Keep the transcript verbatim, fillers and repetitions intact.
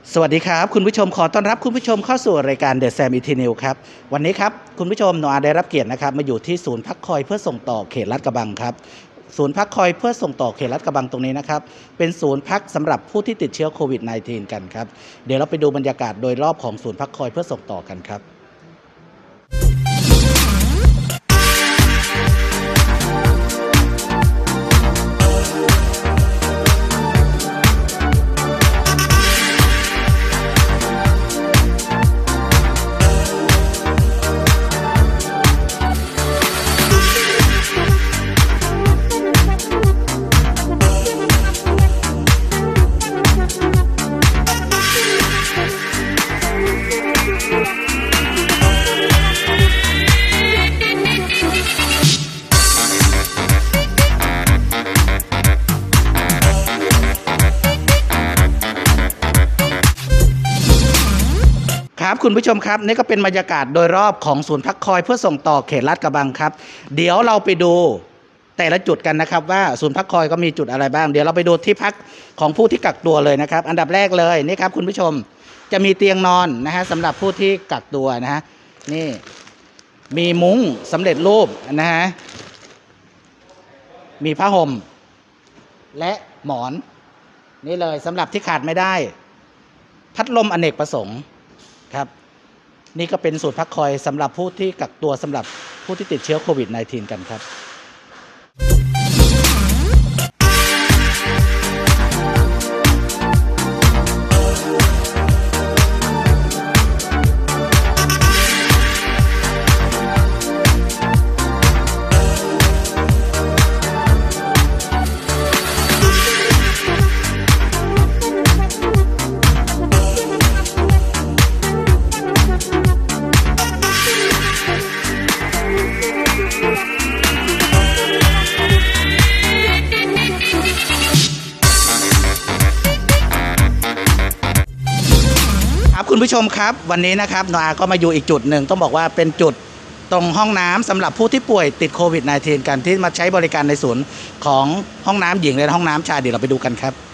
สวัสดีครับคุณผู้ชมขอต้อนรับคุณผู้ชมเข้าสู่รายการ The Sam Easy News ครับวันนี้ครับคุณผู้ชมโนอาได้รับเกียรตินะครับมาอยู่ที่ศูนย์พักคอยเพื่อส่งต่อเขตลาดกระบังครับศูนย์พักคอยเพื่อส่งต่อเขตลาดกระบังตรงนี้นะครับเป็นศูนย์พักสำหรับผู้ที่ติดเชื้อโควิด สิบเก้า กันครับเดี๋ยวเราไปดูบรรยากาศโดยรอบของศูนย์พักคอยเพื่อส่งต่อกันครับครับคุณผู้ชมครับนี่ก็เป็นบรรยากาศโดยรอบของศูนย์พักคอยเพื่อส่งต่อเขตลาดกระบังครับเดี๋ยวเราไปดูแต่ละจุดกันนะครับว่าศูนย์พักคอยก็มีจุดอะไรบ้างเดี๋ยวเราไปดูที่พักของผู้ที่กักตัวเลยนะครับอันดับแรกเลยนี่ครับคุณผู้ชมจะมีเตียงนอนนะฮะสำหรับผู้ที่กักตัวนะฮะนี่มีมุ้งสำเร็จรูปนะฮะมีผ้าห่มและหมอนนี่เลยสำหรับที่ขาดไม่ได้พัดลมอเนกประสงค์ครับนี่ก็เป็นศูนย์พักคอยสำหรับผู้ที่กักตัวสำหรับผู้ที่ติดเชื้อโควิด สิบเก้า กันครับคุณผู้ชมครับวันนี้นะครับโนอาก็มาอยู่อีกจุดหนึ่งต้องบอกว่าเป็นจุดตรงห้องน้ำสำหรับผู้ที่ป่วยติดโควิด สิบเก้า กันที่มาใช้บริการในศูนย์ของห้องน้ำหญิงและห้องน้ำชายเดี๋ยวเราไปดูกันครับ